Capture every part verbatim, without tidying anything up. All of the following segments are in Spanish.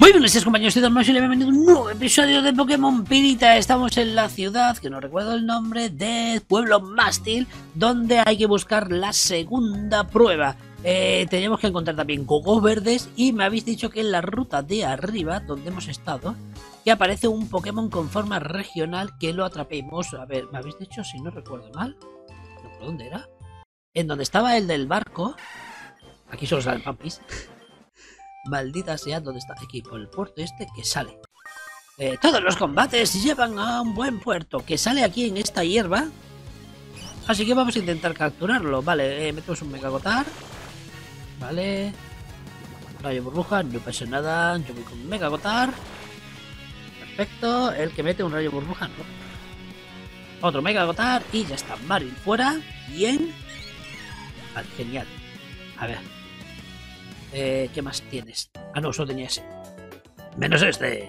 Muy buenos días, compañeros y demás, y bienvenidos a un nuevo episodio de Pokémon Pirita. Estamos en la ciudad, que no recuerdo el nombre, de Pueblo Mástil, donde hay que buscar la segunda prueba. Eh, tenemos que encontrar también cocos verdes y me habéis dicho que en la ruta de arriba, donde hemos estado, que aparece un Pokémon con forma regional que lo atrapemos. A ver, me habéis dicho, si no recuerdo mal, ¿por dónde era? En donde estaba el del barco. Aquí solo salen pampis. Maldita sea, ¿dónde está? Aquí, por el puerto este que sale. Eh, todos los combates llevan a un buen puerto, que sale aquí en esta hierba. Así que vamos a intentar capturarlo. Vale, eh, metemos un Megagotar. Vale. Rayo burbuja, no pasa nada. Yo voy con Megagotar. Perfecto. El que mete un rayo burbuja, no. Otro Megagotar y ya está. Marin fuera. Bien. Vale, genial. A ver. Eh, ¿Qué más tienes? Ah, no, solo tenía ese. Menos este.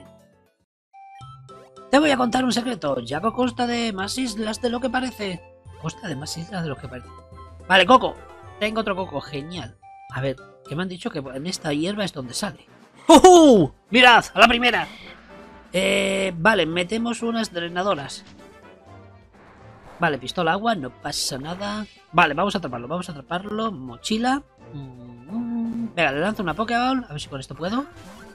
Te voy a contar un secreto. Jaco consta de más islas de lo que parece. Consta de más islas de lo que parece. Vale, Coco. Tengo otro Coco. Genial. A ver, que me han dicho que en esta hierba es donde sale. ¡Uh! ¡Mirad! ¡A la primera! Eh, vale, metemos unas drenadoras. Vale, pistola agua. No pasa nada. Vale, vamos a atraparlo. Vamos a atraparlo. Mochila. Venga, le lanzo una Pokéball. A ver si con esto puedo.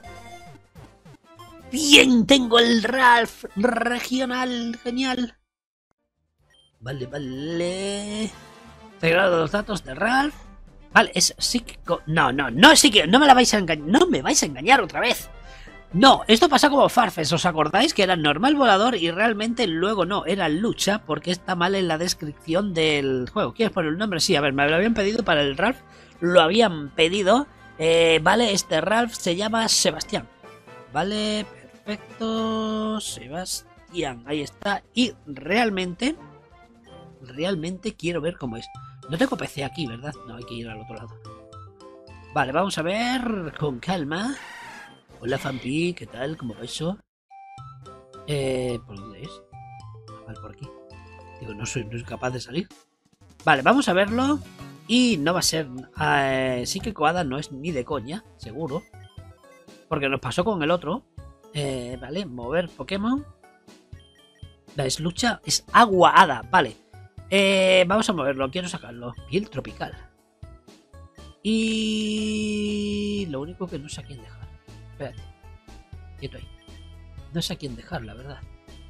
Bien, tengo el Ralph regional. Genial. Vale, vale. Integrado los datos de Ralph. Vale, es psíquico. No, no, no es psíquico. No me la vais a engañar. No me vais a engañar otra vez. No, esto pasa como Farfetch'd. ¿Os acordáis que era normal volador y realmente luego no? Era lucha porque está mal en la descripción del juego. ¿Quieres poner el nombre? Sí, a ver, me lo habían pedido para el Ralph. Lo habían pedido. Eh, vale, este Ralph se llama Sebastián. Vale, perfecto. Sebastián, ahí está. Y realmente, realmente quiero ver cómo es. No tengo P C aquí, ¿verdad? No, hay que ir al otro lado. Vale, vamos a ver con calma. Hola, Fampi, ¿qué tal? ¿Cómo va eso? Eh, ¿por dónde es? Ah, vale, por aquí. Digo, no soy, no soy capaz de salir. Vale, vamos a verlo. Y no va a ser... Eh, sí que Coada no es ni de coña, seguro. Porque nos pasó con el otro. Eh, vale, mover Pokémon. La es lucha, es agua hada, vale. Eh, vamos a moverlo, quiero sacarlo. Piel tropical. Y... lo único que no sé a quién dejar. Espérate. Quieto ahí. No sé a quién dejar, la verdad.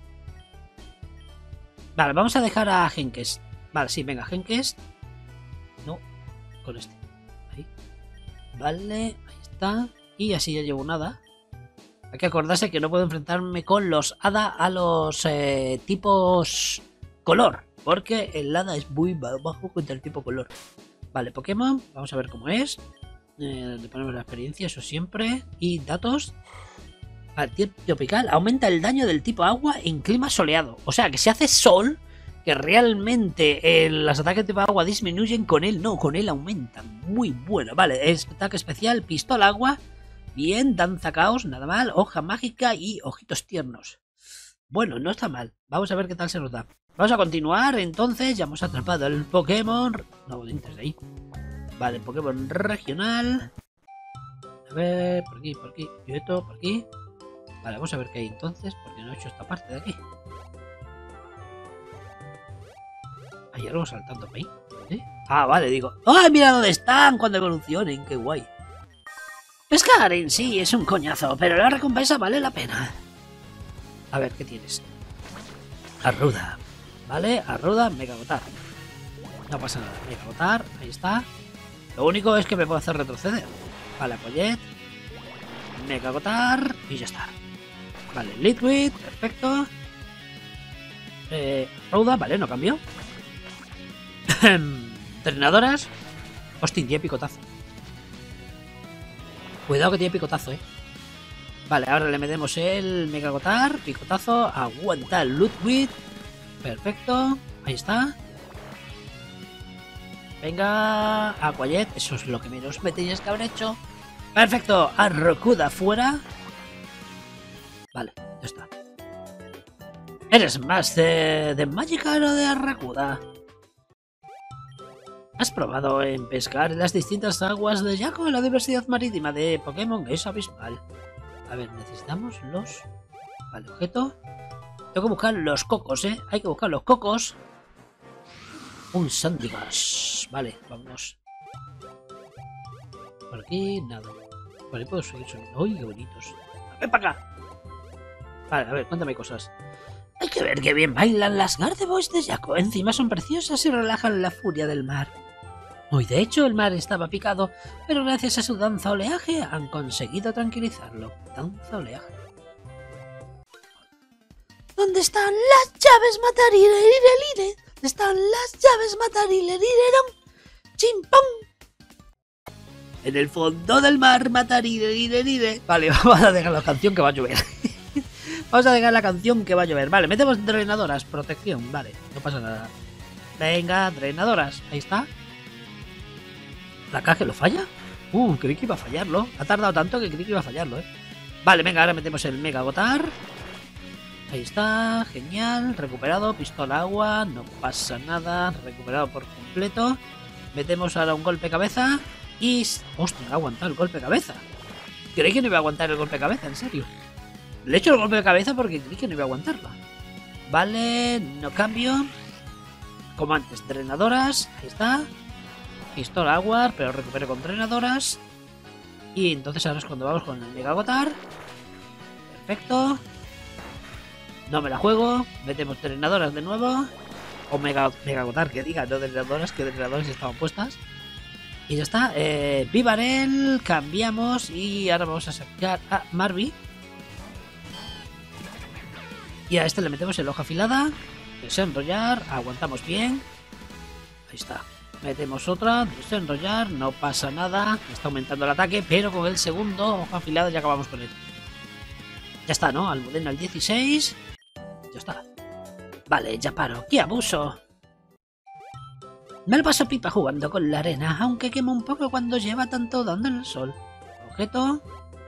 Vale, vamos a dejar a Genkes. Vale, sí, venga, Genkes. No, con este. Ahí. Vale, ahí está. Y así ya llevo nada. Hay que acordarse que no puedo enfrentarme con los hada a los eh, tipos color. Porque el hada es muy bajo contra el tipo color. Vale, Pokémon. Vamos a ver cómo es. Eh, le ponemos la experiencia, eso siempre. Y datos. Al tiempo tropical. Aumenta el daño del tipo agua en clima soleado. O sea que si hace sol... que realmente eh, los ataques de agua disminuyen, con él no, con él aumentan. Muy bueno, vale, es ataque especial, pistola agua, bien, danza caos, nada mal, hoja mágica y ojitos tiernos. Bueno, no está mal, vamos a ver qué tal se nos da. Vamos a continuar, entonces, ya hemos atrapado el Pokémon... No, entres ahí. Vale, Pokémon regional. A ver, por aquí, por aquí, quieto, por aquí. Vale, vamos a ver qué hay entonces, porque no he hecho esta parte de aquí. Hay algo saltando ahí. ¿Eh? Ah, vale, digo. ¡Ay, mira dónde están cuando evolucionen! ¡Qué guay! Pescar en sí es un coñazo, pero la recompensa vale la pena. A ver, ¿qué tienes? Arruda. Vale, Arruda, Megagotar. No pasa nada, Megagotar, ahí está. Lo único es que me puedo hacer retroceder. Vale, Apoyet. Megagotar y ya está. Vale, Litwick, perfecto. Eh, Arruda, vale, no cambió. Entrenadoras. Hostia, tiene picotazo. Cuidado que tiene picotazo, eh. Vale, ahora le metemos el Megagotar. Picotazo. Aguanta el Ludwig. Perfecto. Ahí está. Venga. Aquayet. Eso es lo que menos me tenías que haber hecho. Perfecto. Arrokuda fuera. Vale, ya está. ¿Eres más de, de Magikarp o de Arrokuda? ¿Has probado en pescar en las distintas aguas de Jaco? La diversidad marítima de Pokémon es abismal. A ver, necesitamos los... Vale, objeto. Tengo que buscar los cocos, ¿eh? Hay que buscar los cocos. Un Sandibash. Vale, vámonos. Por aquí, nada. Vale, puedo seguir subiendo. ¡Uy, qué bonitos! ¡Ven para acá! Vale, a ver, cuéntame cosas. Hay que ver qué bien bailan las Gardevoids de Jaco. Encima son preciosas y relajan la furia del mar. Hoy, de hecho, el mar estaba picado, pero gracias a su danza oleaje han conseguido tranquilizarlo. Danza oleaje. ¿Dónde están las llaves matarilerirelire? ¿Dónde están las llaves matarilerirerón? ¡Chimpón! En el fondo del mar matarilerirelire. Vale, vamos a dejar la canción que va a llover. Vamos a dejar la canción que va a llover. Vale, metemos drenadoras, protección. Vale, no pasa nada. Venga, drenadoras. Ahí está. ¿La caja lo falla? Uh, creí que iba a fallarlo. Ha tardado tanto que creí que iba a fallarlo, eh. Vale, venga, ahora metemos el Mega Gotar. Ahí está, genial. Recuperado, pistola agua. No pasa nada. Recuperado por completo. Metemos ahora un golpe cabeza. Y... ¡Hostia! Ha aguantado el golpe cabeza. Creí que no iba a aguantar el golpe cabeza, en serio. Le he hecho el golpe de cabeza porque creí que no iba a aguantarla. Vale, no cambio. Como antes, drenadoras. Ahí está. Pistola agua, pero recupero con drenadoras. Y entonces ahora es cuando vamos con el Mega Gotar. Perfecto. No me la juego. Metemos drenadoras de nuevo. O Mega, Mega Gotar, que diga, no drenadoras, que drenadoras estaban puestas. Y ya está. Eh, Vivarel, cambiamos. Y ahora vamos a sacar a Marby. Y a este le metemos el hoja afilada. Desenrollar. Aguantamos bien. Ahí está. Metemos otra, desenrollar, no pasa nada, está aumentando el ataque, pero con el segundo hoja afilada ya acabamos con él. Ya está, ¿no? Almudena al dieciséis. Ya está. Vale, ya paro. ¡Qué abuso! Me lo paso pipa jugando con la arena, aunque quema un poco cuando lleva tanto dando en el sol. Objeto.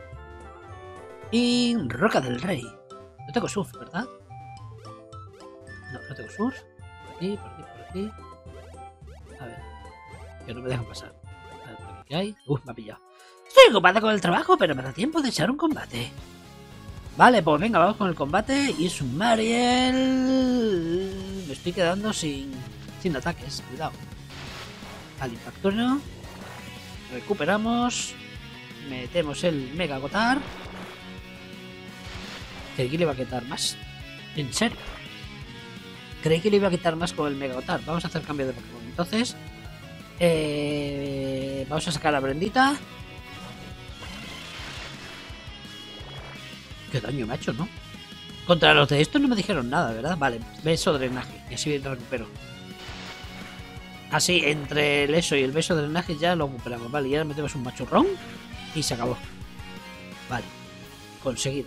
Y Roca del Rey. No tengo surf, ¿verdad? No, no tengo surf. Por aquí, por aquí, por aquí. A ver, que no me dejan pasar. A ver, por aquí que hay. Uf, me ha pillado. Estoy ocupada con el trabajo, pero me da tiempo de echar un combate. Vale, pues venga, vamos con el combate. Y es un Mariel. Me estoy quedando sin, sin ataques, cuidado. Al impacto. Recuperamos. Metemos el Mega Gotar. Creí que le iba a quitar más. En serio. Creí que le iba a quitar más con el Mega Gotar. Vamos a hacer cambio de Pokémon. Entonces, eh, vamos a sacar a Brendita. Qué daño me ha hecho, ¿no? Contra los de estos no me dijeron nada, ¿verdad? Vale, beso drenaje. Y así recupero. Así, entre el eso y el beso drenaje ya lo recuperamos. Vale, y ahora metemos un machurrón. Y se acabó. Vale, conseguido.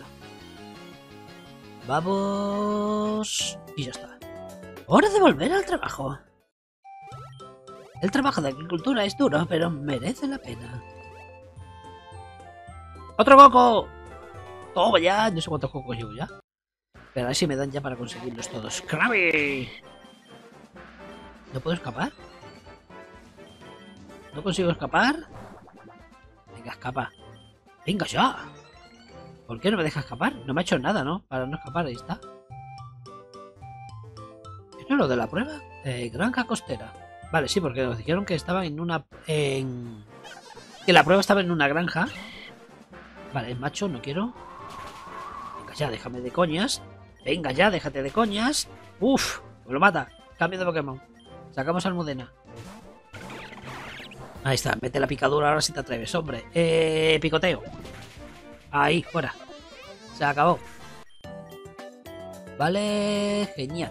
Vamos. Y ya está. Hora de volver al trabajo. El trabajo de agricultura es duro, pero merece la pena. ¡Otro coco! ¡Toma ya! No sé cuántos cocos llevo ya. Pero a ver si me dan ya para conseguirlos todos. ¡Krabby! ¿No puedo escapar? ¿No consigo escapar? Venga, escapa. ¡Venga ya! ¿Por qué no me deja escapar? No me ha hecho nada, ¿no? Para no escapar, ahí está. ¿Esto es lo de la prueba? Eh, granja costera. Vale, sí, porque nos dijeron que estaba en una... En... Que la prueba estaba en una granja. Vale, es macho, no quiero. Venga ya, déjame de coñas. Venga ya, déjate de coñas. Uf, me lo mata. Cambio de Pokémon. Sacamos a Almudena. Ahí está, mete la picadura ahora si te atreves, hombre. Eh, picoteo. Ahí, fuera. Se acabó. Vale, genial.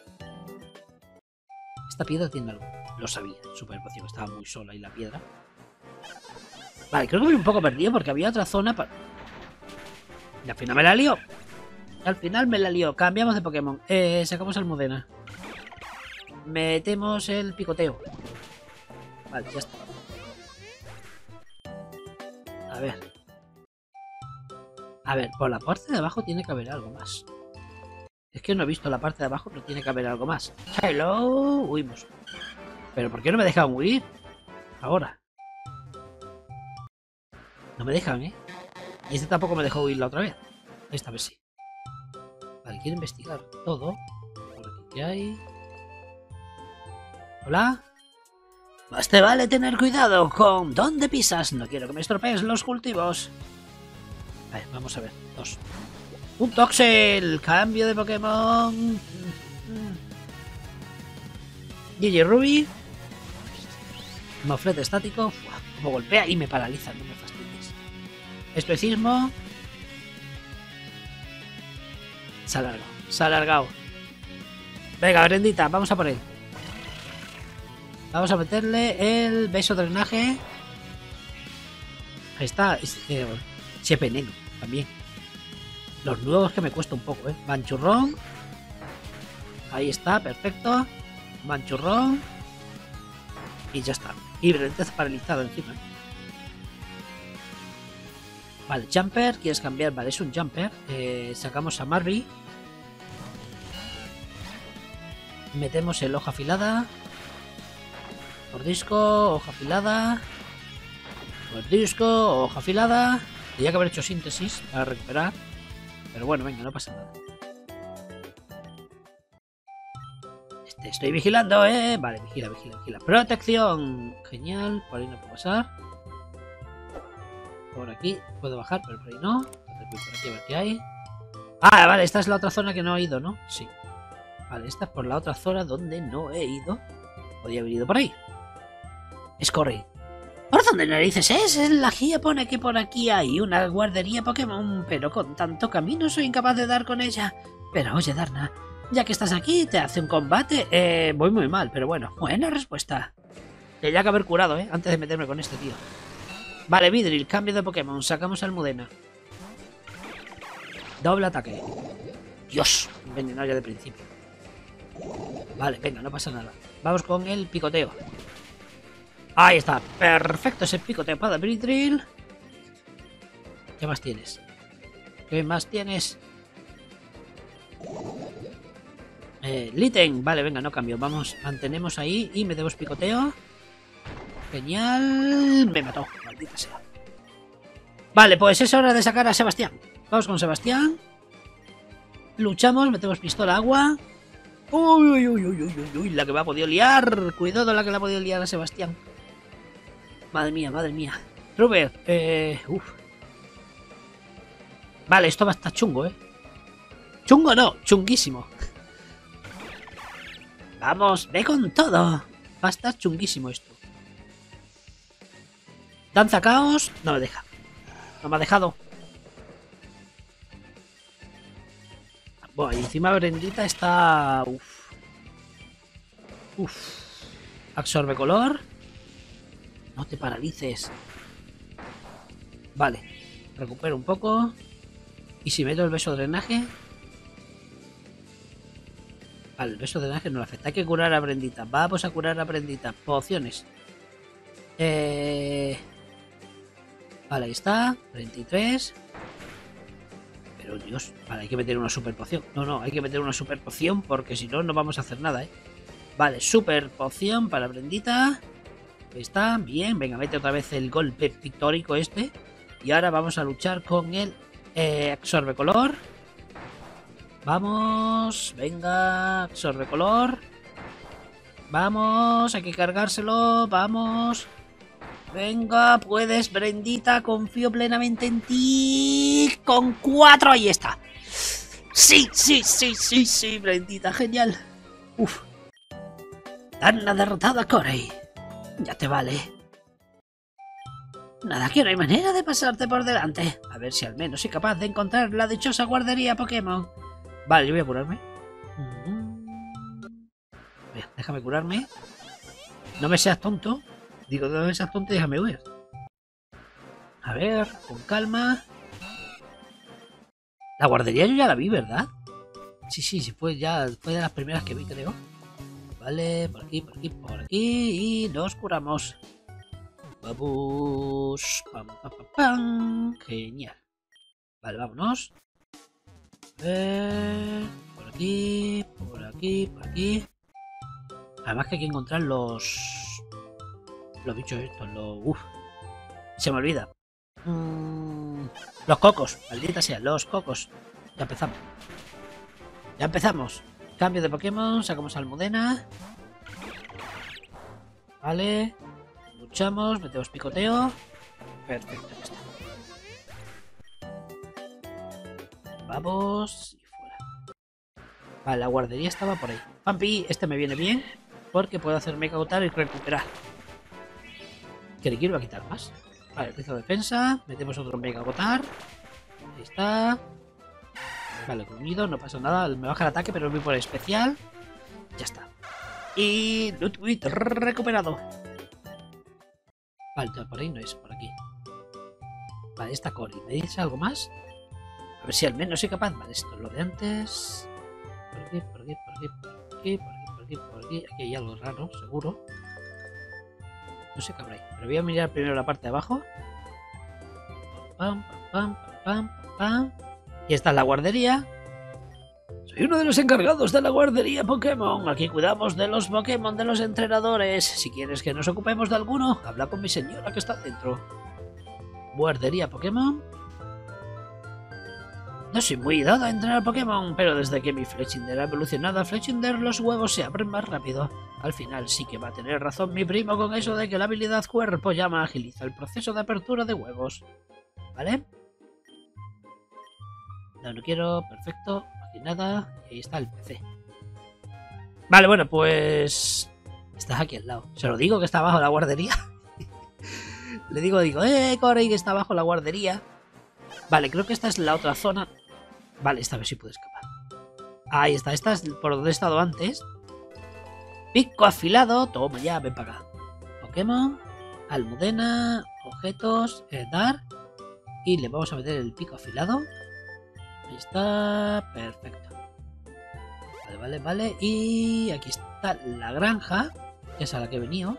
Esta piedra tiene algo. Lo sabía, super poción. Estaba muy sola ahí la piedra. Vale, creo que voy un poco perdido porque había otra zona para... Y al final me la lío. Al final me la lío. Cambiamos de Pokémon. Eh, sacamos Almudena. Metemos el picoteo. Vale, ya está. A ver. A ver, por la parte de abajo tiene que haber algo más. Es que no he visto la parte de abajo, pero tiene que haber algo más. Hello. Huimos. ¿Pero por qué no me dejan huir? Ahora. No me dejan, ¿eh? Y este tampoco me dejó huir la otra vez. Esta vez sí. Vale, quiero investigar todo. Por aquí, ¿qué hay? ¿Hola? Más te vale tener cuidado con dónde pisas. No quiero que me estropees los cultivos. Vale, vamos a ver. Dos. Un Toxel. Cambio de Pokémon. Gigi Ruby. Moflete estático. Uf, como golpea y me paraliza. No me fastidies. Especismo. Se ha alargado. Se ha alargado. Venga, Brendita, vamos a por él. Vamos a meterle el beso drenaje. Ahí está. Eh, Chepeneno también. Los nuevos que me cuesta un poco, ¿eh? Manchurrón. Ahí está, perfecto. Manchurrón. Y ya está. Y Brendita paralizado encima. Vale, Jumper. ¿Quieres cambiar? Vale, es un Jumper. Eh, sacamos a Marby. Metemos el hoja afilada. Mordisco, hoja afilada. Mordisco, hoja afilada. Tenía que haber hecho síntesis para recuperar. Pero bueno, venga, no pasa nada. Este, estoy vigilando, ¿eh? Vale, vigila, vigila, vigila. Protección. Genial. Por ahí no puedo pasar. Por aquí puedo bajar, pero por ahí no. Por aquí a ver qué hay. Ah, vale, esta es la otra zona que no he ido, ¿no? Sí. Vale, esta es por la otra zona donde no he ido. Podría haber ido por ahí. Escorre. ¿Por dónde narices es? En la guía pone que por aquí hay una guardería Pokémon, pero con tanto camino soy incapaz de dar con ella. Pero oye, Darna, ya que estás aquí, te hace un combate. Eh, voy muy mal, pero bueno, buena respuesta. Tendría que haber curado, ¿eh? Antes de meterme con este tío. Vale, Vidril, cambio de Pokémon. Sacamos al Mudena. Doble ataque. Dios, envenenado ya de principio. Vale, venga, no pasa nada. Vamos con el picoteo. Ahí está, perfecto ese picoteo para Vidril. ¿Qué más tienes? ¿Qué más tienes? Eh, Litten, vale, venga, no cambio. Vamos, mantenemos ahí y metemos picoteo. Genial. Me mató, maldita sea. Vale, pues es hora de sacar a Sebastián. Vamos con Sebastián. Luchamos, metemos pistola agua. Uy, uy, uy, uy, uy, uy, la que me ha podido liar. Cuidado la que le ha podido liar a Sebastián. Madre mía, madre mía. Robert, eh... Uf. Vale, esto va a estar chungo, ¿eh? Chungo no, chunguísimo. Vamos, ve con todo. Va a estar chunguísimo esto. Danza caos. No me deja. No me ha dejado. Bueno, y encima Brendita está... Uf. Uf. Absorbe color. No te paralices. Vale. Recupero un poco. Y si meto el beso de drenaje. Vale, el beso de drenaje no le afecta. Hay que curar a Brendita. Vamos a curar a Brendita. Pociones. Eh... Vale, ahí está. treinta y tres. Pero Dios, vale, hay que meter una super poción. No, no, hay que meter una super poción porque si no, no vamos a hacer nada, ¿eh? Vale, super poción para Brendita. Ahí está, bien. Venga, mete otra vez el golpe pictórico este. Y ahora vamos a luchar con el eh, absorbe color. Vamos, venga, absorbe color. Vamos, hay que cargárselo, vamos. Venga, puedes, Brendita, confío plenamente en ti. Con cuatro, ahí está. Sí, sí, sí, sí, sí, Brendita, genial. Uf. Darna derrotada a Corey. Ya te vale. Nada, que no hay manera de pasarte por delante. A ver si al menos soy capaz de encontrar la dichosa guardería Pokémon. Vale, yo voy a curarme. Bien, déjame curarme. No me seas tonto. Digo, no me seas tonto y déjame huir. A ver, con calma. La guardería yo ya la vi, ¿verdad? Sí, sí, sí, fue ya fue de las primeras que vi, creo. Vale, por aquí, por aquí, por aquí. Y nos curamos. Vamos. Pam, pam, pam, pam. Genial. Vale, vámonos. A ver. Por aquí, por aquí, por aquí. Además que hay que encontrar los... Los bichos estos, los... Uf. Se me olvida. Mm... Los cocos, maldita sea, los cocos. Ya empezamos. Ya empezamos. Cambio de Pokémon, sacamos a Almudena. Vale. Luchamos, metemos picoteo. Perfecto, ya está. Vamos y fuera. Vale, la guardería estaba por ahí. Pampi, este me viene bien porque puedo hacer Mega Gotar y recuperar. Que le quiero quitar más. Vale, rizo defensa. Metemos otro Mega Gotar. Ahí está. Vale, comido, no pasa nada. Me baja el ataque, pero voy por especial. Ya está. Y Ludwig recuperado. Vale, por ahí no es, por aquí. Vale, esta Cory. ¿Me dice algo más? A ver si al menos soy capaz. Vale, esto es lo de antes. Por aquí, por aquí, por aquí, por aquí, por aquí, por aquí, por aquí. Aquí hay algo raro, seguro. No sé qué habrá ahí. Pero voy a mirar primero la parte de abajo. Pam, pam, pam, pam, pam, pam. Y esta es la guardería. Soy uno de los encargados de la guardería Pokémon. Aquí cuidamos de los Pokémon de los entrenadores. Si quieres que nos ocupemos de alguno, habla con mi señora que está dentro. Guardería Pokémon. No soy muy dado a entrenar Pokémon, pero desde que mi Fletchinder ha evolucionado a Fletchinder, los huevos se abren más rápido. Al final sí que va a tener razón mi primo con eso de que la habilidad cuerpo llama agiliza el proceso de apertura de huevos. ¿Vale? No, no quiero, perfecto, aquí nada, y ahí está el P C. Vale, bueno, pues... Estás aquí al lado. Se lo digo que está abajo la guardería. Le digo, digo, eh, Corey, que está abajo la guardería. Vale, creo que esta es la otra zona. Vale, esta vez sí puedo escapar. Ahí está, esta es por donde he estado antes. Pico afilado, toma ya, ven para acá. Pokémon, Almudena, objetos, eh, dar. Y le vamos a meter el pico afilado. Ahí está, perfecto. Vale, vale, vale. Y aquí está la granja, que es a la que he venido.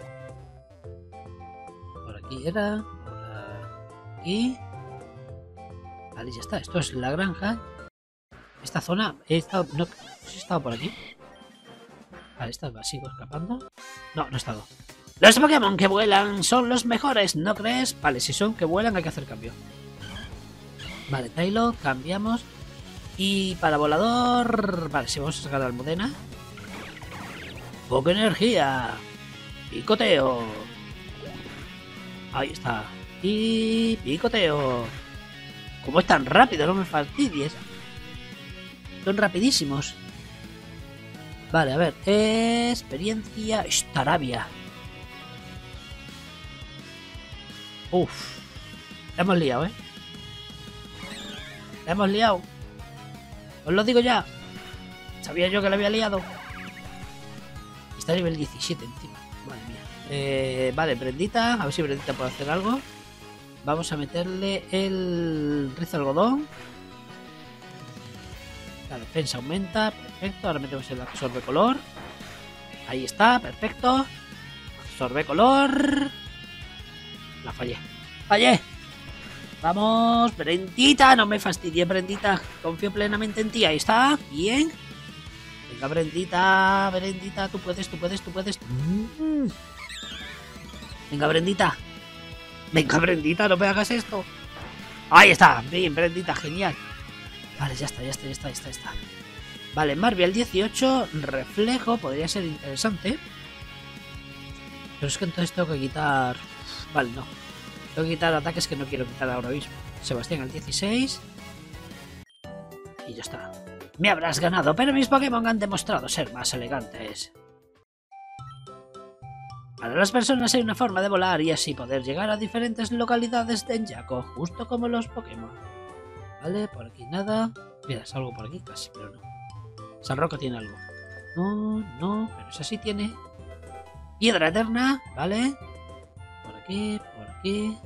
Por aquí era, por aquí. Vale, ya está. Esto es la granja. Esta zona, he estado, no, no he estado por aquí. Vale, esta sigo escapando. No, no he estado. Los Pokémon que vuelan son los mejores, ¿no crees? Vale, si son que vuelan hay que hacer cambio. Vale, Tailo, cambiamos. Y para volador... Vale, si vamos a sacar a Almudena. Poca energía. Picoteo. Ahí está. Y picoteo. Como es tan rápido, no me fastidies. Son rapidísimos. Vale, a ver. Experiencia Staravia. Uf. La hemos liado, ¿eh? La hemos liado. Os lo digo ya. Sabía yo que la había liado. Está a nivel diecisiete encima. Madre mía. Eh, vale, Brendita. A ver si Brendita puede hacer algo. Vamos a meterle el rizo algodón. La defensa aumenta. Perfecto. Ahora metemos el absorbe color. Ahí está. Perfecto. Absorbe color. La fallé. Fallé. Vamos, Brendita, no me fastidie, Brendita. Confío plenamente en ti, ahí está, bien. Venga, Brendita, Brendita, tú puedes, tú puedes, tú puedes. Mm. Venga, Brendita. Venga, Brendita, no me hagas esto. Ahí está, bien, Brendita, genial. Vale, ya está, ya está, ya está, ya está, ya está. Vale, Marvel dieciocho, reflejo, podría ser interesante. Pero es que entonces tengo que quitar... Vale, no. Tengo que quitar ataques que no quiero quitar ahora mismo. Sebastián al dieciséis. Y ya está. Me habrás ganado, pero mis Pokémon han demostrado ser más elegantes. Para las personas hay una forma de volar y así poder llegar a diferentes localidades de Enjaco, justo como los Pokémon. Vale, por aquí nada. Mira, salgo por aquí casi, pero no. San Roque tiene algo. No, no, pero esa sí tiene. Piedra eterna, vale. Por aquí, por aquí.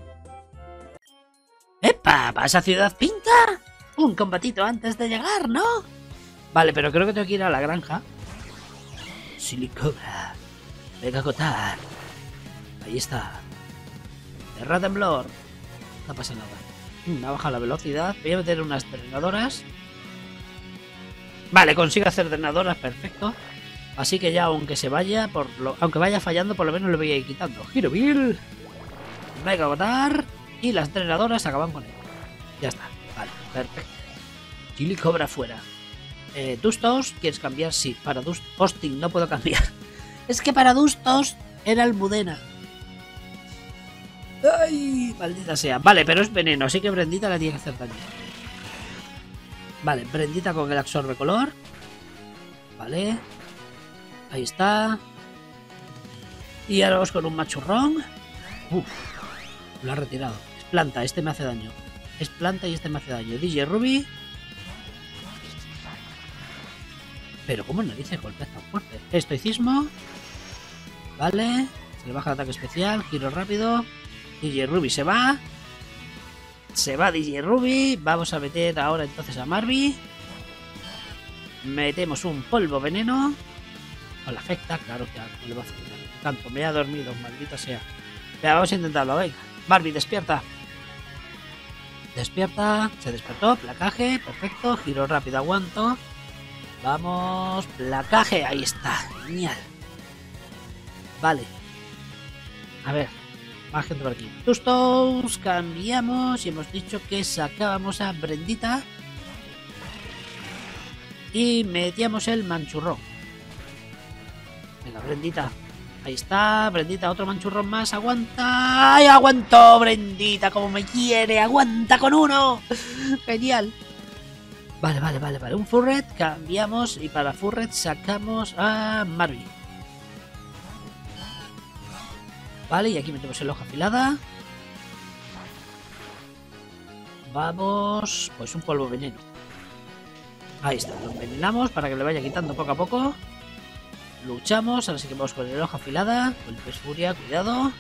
¡Epa! ¿Para esa ciudad pinta? Un combatito antes de llegar, ¿no? Vale, pero creo que tengo que ir a la granja. Silicobra. Mega Gotar. Ahí está. Terra Temblor. No pasa nada. Me ha bajado la velocidad. Voy a meter unas drenadoras. Vale, consigo hacer drenadoras, perfecto. Así que ya, aunque se vaya, por lo, aunque vaya fallando, por lo menos lo voy a ir quitando. Giroville. Mega Gotar. Y las drenadoras acaban con él. Ya está. Vale, perfecto. Chili Cobra fuera. Eh, Dustos, ¿quieres cambiar? Sí. Para Dust Posting no puedo cambiar. Es que para Dustos era Almudena. ¡Ay! Maldita sea. Vale, pero es veneno, así que Brendita le tiene que hacer daño. Vale, Brendita con el absorbe color. Vale. Ahí está. Y ahora vamos con un machurrón. Uf, lo ha retirado. Es planta, este me hace daño. Es planta y este me hace daño. D J Ruby. Pero ¿cómo narices golpea tan fuerte? Estoicismo. Vale. Se le baja el ataque especial. Giro rápido. D J Ruby se va. Se va D J Ruby. Vamos a meter ahora entonces a Marby. Metemos un polvo veneno. O la afecta, claro que no le va a afectar. Tanto, me ha dormido, maldita sea. Ya, vamos a intentarlo, venga. Marby, despierta. Despierta. Se despertó. Placaje. Perfecto. Giro rápido, aguanto. Vamos. Placaje. Ahí está. Genial. Vale. A ver. Más gente por aquí. Tustos. Cambiamos. Y hemos dicho que sacábamos a Brendita. Y metíamos el manchurrón. Venga, Brendita. Ahí está, Brendita, otro manchurrón más. Aguanta. ¡Ay, aguantó, Brendita! Como me quiere. Aguanta con uno. Genial. Vale, vale, vale, vale. Un Furret. Cambiamos. Y para Furret sacamos a Marby. Vale, y aquí metemos el hoja afilada. Vamos. Pues un polvo veneno. Ahí está, lo envenenamos para que le vaya quitando poco a poco. Luchamos, ahora sí que vamos con el hoja afilada. Con el pez furia, cuidado.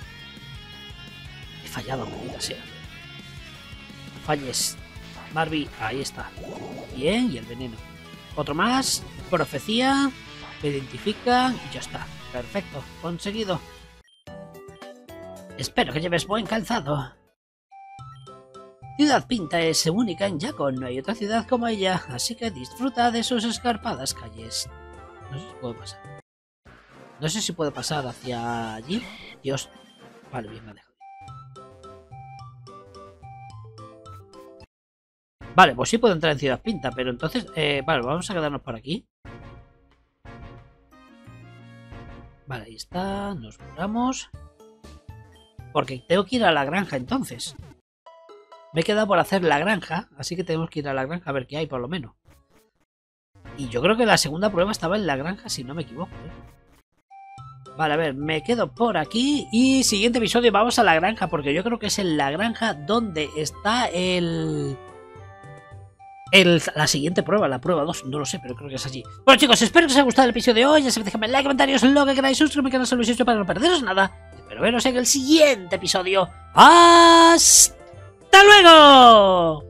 He fallado, maldita sea. No falles. Marby, ahí está. Bien, y el veneno. Otro más. Profecía. Me identifica. Y ya está. Perfecto, conseguido. Espero que lleves buen calzado. Ciudad Pinta es única en Yakon, no hay otra ciudad como ella, así que disfruta de sus escarpadas calles. No sé si puedo pasar. No sé si puedo pasar hacia allí. Dios. Vale, bien, me ha dejado. Vale, pues sí puedo entrar en Ciudad Pinta, pero entonces... Eh, vale, vamos a quedarnos por aquí. Vale, ahí está. Nos curamos. Porque tengo que ir a la granja entonces. Me he quedado por hacer la granja, así que tenemos que ir a la granja a ver qué hay, por lo menos. Y yo creo que la segunda prueba estaba en la granja, si no me equivoco, ¿eh? Vale, a ver, me quedo por aquí. Y siguiente episodio vamos a la granja, porque yo creo que es en la granja donde está el... el la siguiente prueba, la prueba dos, no lo sé, pero creo que es allí. Bueno, chicos, espero que os haya gustado el episodio de hoy. Ya sabéis, dejadme like, comentarios, lo que queráis, suscribirme al canal si lo habéis hecho para no perderos nada. Espero veros en el siguiente episodio. ¡Hasta ¡Hasta luego!